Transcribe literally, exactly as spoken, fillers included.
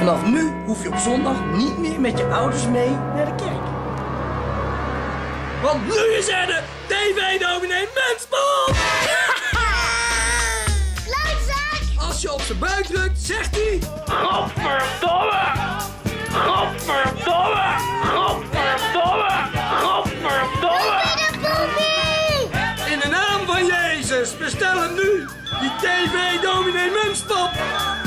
Vanaf nu hoef je op zondag niet meer met je ouders mee naar de kerk. Want nu is er de T V-dominee Menspot! Klootzak! Als je op zijn buik drukt, zegt hij... Godverdomme! Godverdomme! Godverdomme! Godverdomme! In de naam van Jezus, bestel hem nu! Die T V-dominee Menspot!